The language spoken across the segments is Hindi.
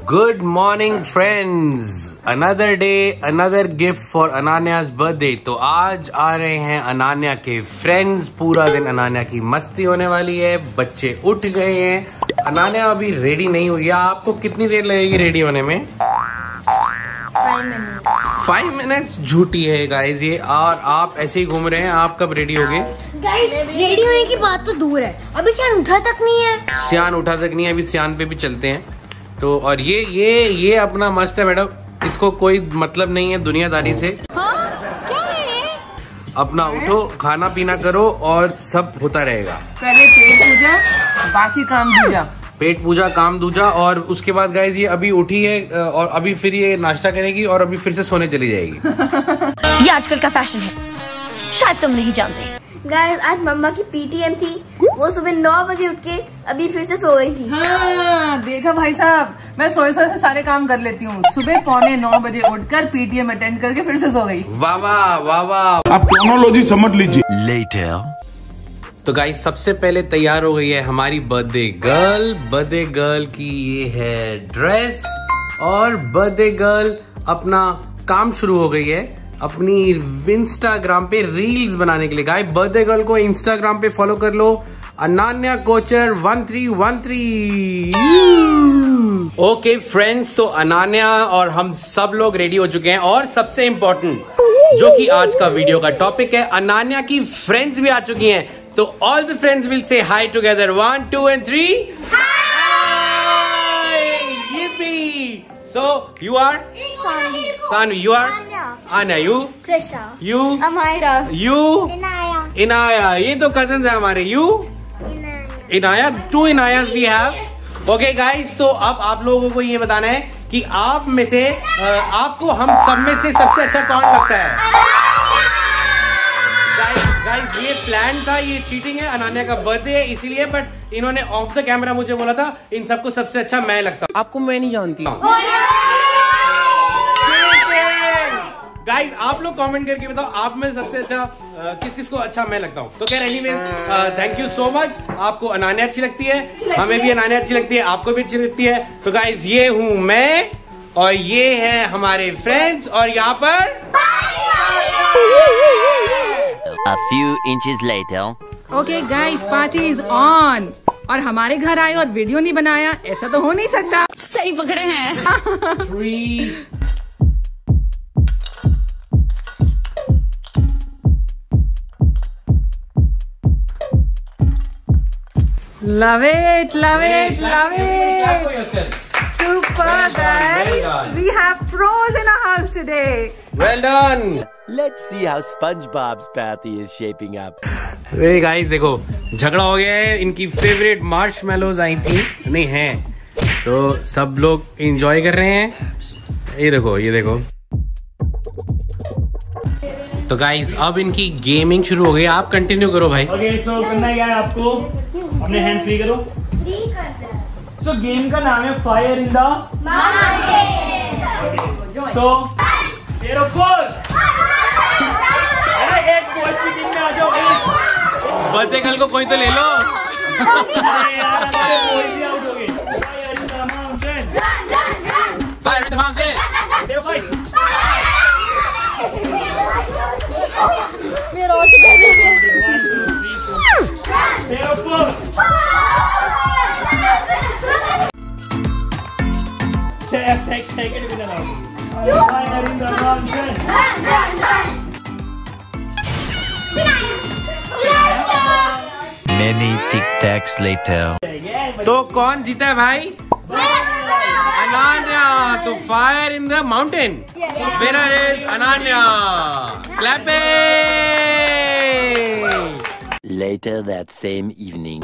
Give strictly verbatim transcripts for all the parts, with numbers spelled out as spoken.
Good morning friends, another day, another gift for अनान्या's birthday। तो आज आ रहे हैं अनान्या के फ्रेंड्स। पूरा दिन अनान्या की मस्ती होने वाली है, बच्चे उठ गए हैं। अनान्या अभी रेडी नहीं हुई है। आपको कितनी देर लगेगी रेडी होने में? Five minute. फाइव मिनट्स झूठी है गाइज ये। और आप ऐसे ही घूम रहे हैं, आप कब रेडी होगे? गाइज रेडी होने की बात तो दूर है, अभी सियान उठा तक नहीं है। सियान उठा तक नहीं है, अभी सियान पे भी चलते हैं। तो और ये ये ये अपना मस्त है मैडम, इसको कोई मतलब नहीं है दुनियादारी से। हाँ? क्या है? अपना उठो, खाना पीना करो और सब होता रहेगा। पहले पेट पूजा, बाकी काम दूजा। पेट पूजा काम दूजा। और उसके बाद गाइज ये अभी उठी है और अभी फिर ये नाश्ता करेगी और अभी फिर से सोने चली जाएगी। ये आजकल का फैशन है, शायद तुम नहीं जानते। गाइस आज मम्मा की पीटीएम थी, वो सुबह नौ बजे उठ के अभी फिर से सो गई थी। हाँ, देखा भाई साहब, मैं सोए सोए से सारे काम कर लेती हूँ। सुबह पौने नौ बजे उठकर पीटीएम अटेंड करके फिर से सो गई। वाह वाह वाह वाह। आप क्रोनोलॉजी समझ लीजिए। लेटर तो गाइस सबसे पहले तैयार हो गई है हमारी बर्थडे गर्ल। बर्थडे गर्ल की ये है ड्रेस और बर्थडे गर्ल अपना काम शुरू हो गई है अपनी इंस्टाग्राम पे रील्स बनाने के लिए। गाइस बर्थडे गर्ल को इंस्टाग्राम पे फॉलो कर लो, Ananya Kochar one three one three. Okay friends, तो अनान्या और हम सब लोग रेडी हो चुके हैं और सबसे इम्पोर्टेंट जो कि आज का वीडियो का टॉपिक है, अनान्या की फ्रेंड्स भी आ चुकी हैं। तो all the friends will say hi together, one two and three. Yippee! So you are Sanvi, you are Anya, you Trisha, you Amira, you Inaya, Inaya। ये तो कजन्स है हमारे। you Inaya, two Inayas we have। Okay guys, तो अब आप लोगों को ये बताना है कि आप में से आपको हम सब में से सबसे अच्छा कौन लगता है? गाइस ये प्लान था, ये चीटिंग है। अनान्या का बर्थडे है इसीलिए, बट इन्होंने ऑफ द कैमरा मुझे बोला था इन सबको सबसे अच्छा मैं लगता हूँ। आपको मैं नहीं जानती। गाइस आप लोग कमेंट करके बताओ आप में सबसे अच्छा किस किस को अच्छा मैं लगता हूँ। तो खैर anyways thank you so much. आपको अनान्या अच्छी लगती है, हमें भी अनान्या अच्छी लगती है, आपको भी अच्छी लगती है। तो गाइस ये हूँ मैं और ये है हमारे फ्रेंड्स और यहाँ पर A few inches later. Okay guys, party is on. और हमारे घर आए और वीडियो नहीं बनाया, ऐसा तो हो नहीं सकता। सही पकड़े हैं। Three. Love it, love it, love it. Super guys, we have pros in our house today. Well done. Let's see how SpongeBob's party is shaping up. Hey guys देखो झगड़ा हो गया है। इनकी फेवरेट मार्शमेलोज आई थी, नहीं हैं, तो सब लोग एंजॉय कर रहे हैं। ये देखो ये देखो। तो गाइस अब इनकी गेमिंग शुरू हो गई। आप कंटिन्यू करो भाई। ओके सो करना क्या है आपको, अपने हैंड फ्री करो। सो गेम का नाम है फायर इन द सो तेरो फोर्स। एक पोस्ट की टीम में आ जाओ प्लीज। बर्थडे कल को कोई तो ले लो। अरे यार कोई भी आउट हो गए। Fire in the mountain, fire in the mountain. तेरो फाइट। मेरा ऑल टुगेदर। तेरो force. Six second winner out. Fire in the mountain. Many tic tacs later. तो कौन जीता है भाई? अनान्या। तो fire in the mountain winner is Ananya. Clapping. Later that same evening.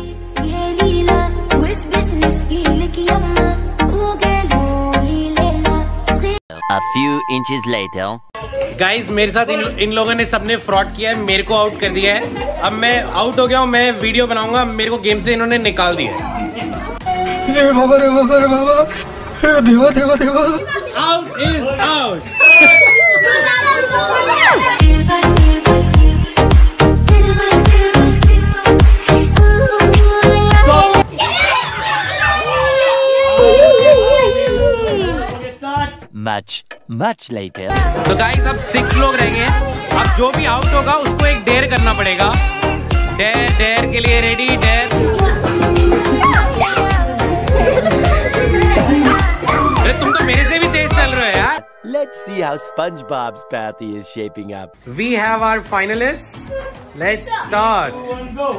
A few inches later. Guys मेरे साथ इन, इन लोगों ने सबने फ्रॉड किया है, मेरे को आउट कर दिया है। अब मैं आउट हो गया हूँ, मैं वीडियो बनाऊंगा, मेरे को गेम से इन्होंने निकाल दिया है। रे बाबा रे बाबा रे बाबा, रे देवा देवा देवा। Out is out. Much, much later. तो गाइस अब सिक्स लोग रह गए हैं। अब जो भी आउट होगा उसको एक डेयर करना पड़ेगा। डेयर डेयर के लिए रेडी? डेयर। अरे तुम तो मेरे से भी तेज चल रहे हो यार। Let's see how SpongeBob's party is shaping up. We have our finalists. Let's start. Go and go.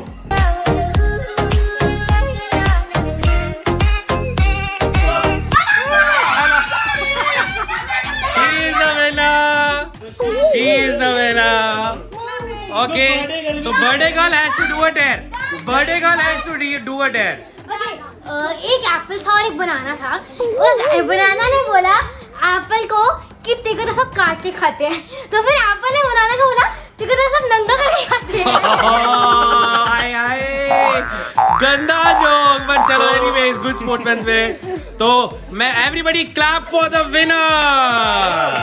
She is the winner. She is the winner. Okay. So birthday girl has to do a dare. Birthday girl has to do a dare. एक एप्पल था और एक बनाना था। उस बनाना ने बोला एप्पल को कि तेरे को तो सब काट के खाते हैं, तो फिर एप्पल ने बनाना को बोला तेरे को तो सब नंगा करके खाते हैं। आए आए गंदा जोक, बट चलो एनीवेज गुड स्पोर्ट्समैन में। तो मैं everybody clap for the winner.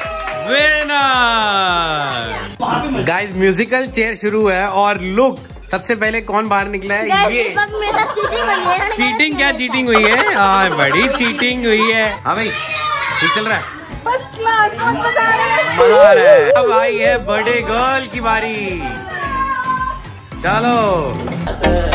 Winner guys, musical chair शुरू है और लुक सबसे पहले कौन बाहर निकला है? ये मेरे साथ चीटिंग हुई है। चीटिंग? क्या चीटिंग हुई है? हाँ बड़ी चीटिंग हुई है। हाँ भाई ठीक चल रहा है, फर्स्ट क्लास, बहुत मजा आ रहा है। मजा आ रहा है। अब आई है बर्थडे गर्ल की बारी। चलो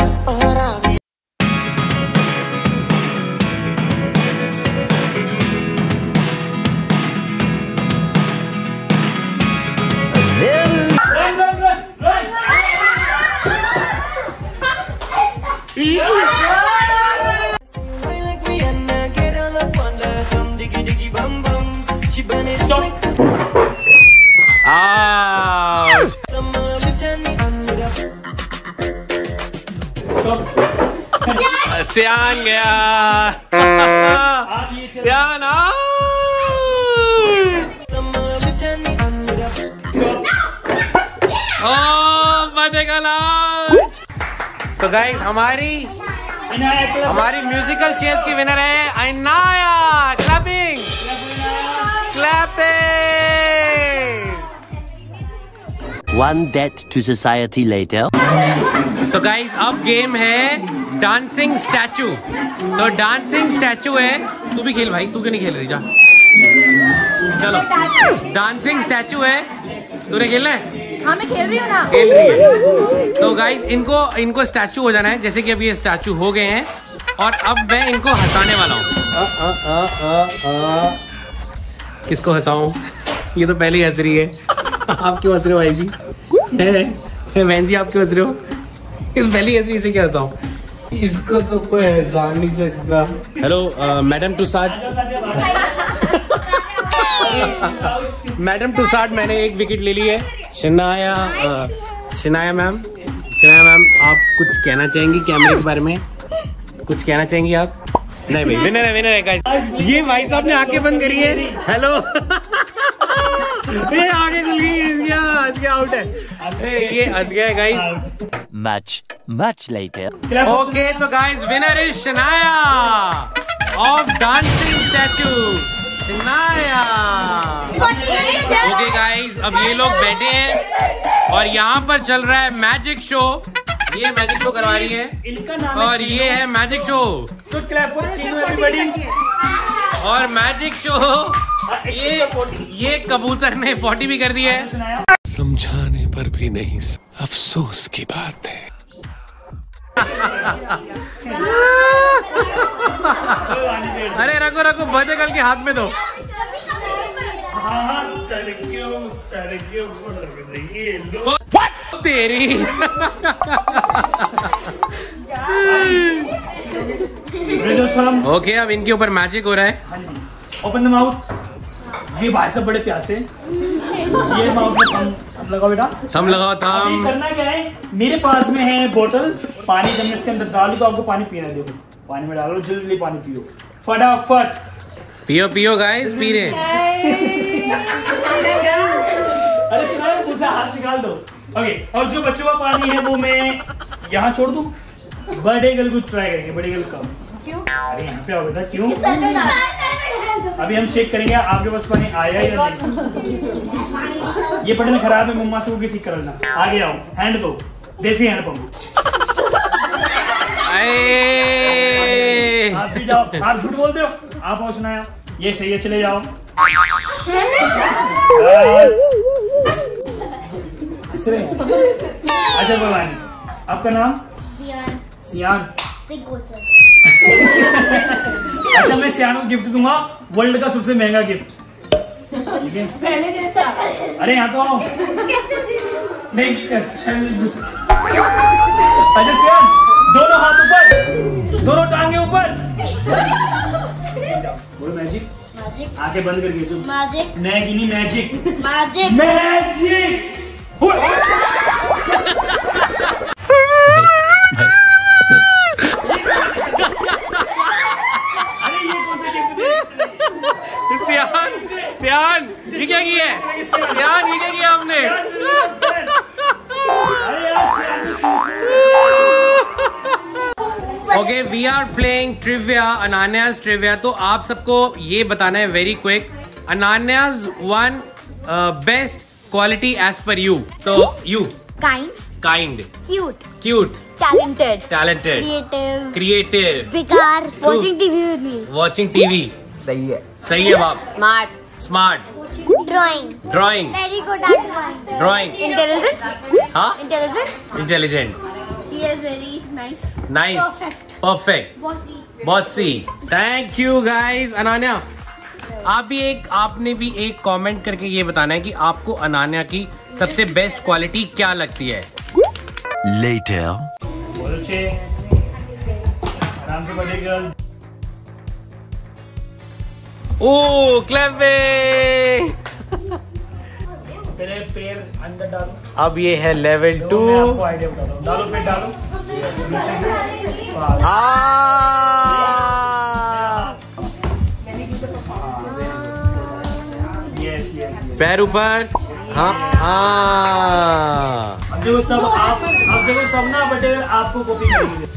Run, run, run, run. सियान गया। सियान तो गाइस हमारी हमारी म्यूजिकल चेयर्स की विनर है Anaya. Clapping clapping. One debt to society later. तो गाइस अब गेम है डांसिंग स्टैचू। तो डांसिंग स्टैचू है, तू भी खेल भाई, तू क्यों नहीं खेल रही? जा चलो, डांसिंग स्टैचू है, तूने खेलना है? हाँ मैं खेल रही हूँ ना। खेल रही है। तो गाइस इनको इनको स्टैचू हो जाना है, जैसे कि अब ये स्टैचू हो गए हैं और अब मैं इनको हंसाने वाला हूँ। किसको हंसाऊं? ये तो पहले ही हंस रही है। आप क्यों हंस रहे हो भाई जी? बहन जी आप क्यों हंस रहे हो? इस पहली हंस रही से क्या हंसाऊं? इसको तो कोई हंसा नहीं सकता। हेलो मैडम टू साठ मैडम टू साठ मैंने एक विकेट ले ली है। शनाया शनाया मैम शनाया मैम आप कुछ कहना चाहेंगी कैमरे के बारे में? कुछ कहना चाहेंगी आप? नहीं भाई, विनर है विनर है गाइस। ये भाई साहब ने आंखें बंद करी है। हेलो ये आगे खुल गई, हंस गया, आउट है। ये हंस गया है guys. Much, much later. Okay तो guys winner is Shanaya of dancing statue. Shanaya. Okay guys अब ये लोग बैठे हैं और यहाँ पर चल रहा है मैजिक शो। ये मैजिक शो करवा रही है इनका नाम और ये है magic show. So clap for Chino everybody. और मैजिक शो ये ये कबूतर ने पॉटी भी कर दी है। समझाने पर भी नहीं, अफसोस की बात है। अरे रखो रखो, बर्थडे गर्ल के हाथ में दो। तेरी ओके अब इनके ऊपर मैजिक हो रहा है। Open the mouth. ये भाई सब बड़े प्यासे। ये माउथ में थम थम लगाओ बेटा। थम लगाओ अभी थम। करना क्या है, मेरे पास में है बोतल पानी। जब मैं इसके अंदर डालू तो आपको पानी पीना। देखो पानी में डालो, जल्दी पानी पियो फटाफट। पियो पियो गाइस, पी रहे। अरे सुनाओ, मुझसे हाथ निकाल दो। ओके और जो बच्चों का पानी है वो मैं यहाँ छोड़ दूँ। बर्थडे गर्ल को ट्राई करेंगे। बर्थडे गर्ल कम क्यों? अरे यहाँ पे आओ बेटा। क्यों? अभी हम चेक करेंगे आपके पास पानी आया या नहीं। ये बटन खराब है, मम्मा से वो ठीक कर लेना। आगे आओ, हैंड दो, देसी हैंड पंप। आप भी जाओ। आप झूठ बोलते हो। आप आओ सुनाया, ये सही है, चले जाओ। अच्छा भवानी, आपका नाम? सियान। सियान। सिंह गोचर। अच्छा मैं सियान को गिफ्ट दूंगा, वर्ल्ड का सबसे महंगा गिफ्ट। ठीक है? पहले जैसा। अरे यहाँ तो आओ। नहीं चल। अच्छा सियान, दोनों हाथ ऊपर, दोनों टांगे ऊपर। बोलो मैजिक। मैजिक। आंखें बंद करके जो। Magic. Maggi magic. Magic. Magic. सियान, सियान, ये क्या किया है? सियान, ये क्या किया आपने? Okay, we are playing trivia, Ananya's trivia. तो आप सबको ये बताना है very quick, Ananya's one best quality as per you. तो you kind, kind, cute, cute, talented, talented, creative, creative, बेकार, watching TV with me, watching TV. सही है। सही है बाप। Smart, smart, drawing, drawing, very good at drawing, drawing, intelligent, हाँ, intelligent, intelligent, she is very nice, nice, perfect, bossy. Bossy. Thank you guys. Ananya, आप भी एक आपने भी एक कमेंट करके ये बताना है कि आपको अनान्या की सबसे बेस्ट क्वालिटी क्या लगती है। Later. बोलो छे। आराम से बर्थडे गर्ल। ओ क्लेविंग। पहले पैर अंदर डालो। अब ये है लेवल टू। मैं आपको आइडिया बताता हूँ। डालो पैर डालो। Yes, नीचे से। बस। Yes, yes, yes. पैर ऊपर। हाँ हाँ। अब देखो सब आप अब देखो सब ना बटे आपको कॉपी करेंगे।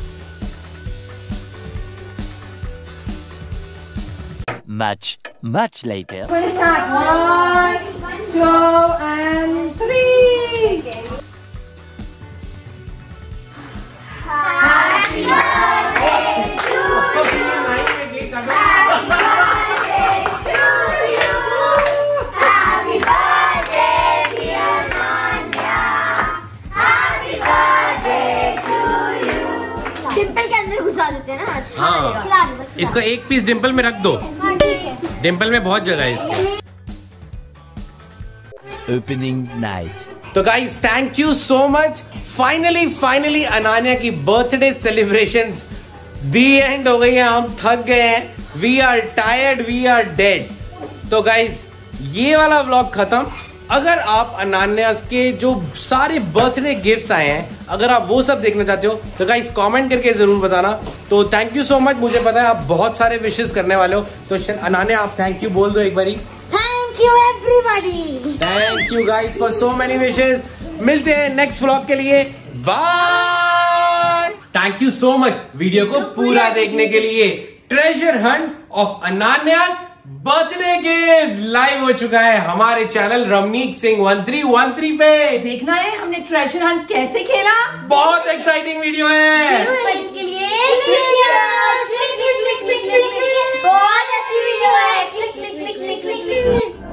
Much, much later. One, two, and three. Happy birthday to you. Happy birthday, dear Nanya. Happy birthday to you. Dimple के अंदर घुसा देते हैं ना, अच्छा हाँ। लगेगा। खिला दो बस, खिला इसको एक पीस डिम्पल में रख दो। दो। ठीक है। डिम्पल में बहुत जगह है इसकी। Opening night. तो गाइस thank you so much. Finally finally Ananya की बर्थडे सेलिब्रेशंस दी एंड हो गई है। हम थक गए हैं, we are tired, we are dead. तो गाइस ये वाला व्लॉग खत्म। अगर आप अनान्या के जो सारे बर्थडे गिफ्ट्स आए हैं, अगर आप वो सब देखना चाहते हो तो गाइस कमेंट करके जरूर बताना। तो थैंक यू सो मच। मुझे पता है आप बहुत सारे विशेष करने वाले हो, तो अनान्या आप थैंक यू बोल दो एक बारी। Thank you everybody. Thank you guys for so many wishes. मिलते हैं नेक्स्ट व्लॉग के लिए। Bye. Thank you so much video को पूरा देखने के लिए। Treasure hunt of Ananya's birthday gift live हो चुका है हमारे चैनल Ramneek Singh one three one three पे। देखना है हमने ट्रेजर हंट कैसे खेला। बहुत एक्साइटिंग वीडियो है। के लिए click click click click click click. बहुत अच्छी वीडियो है। Click click click click click click.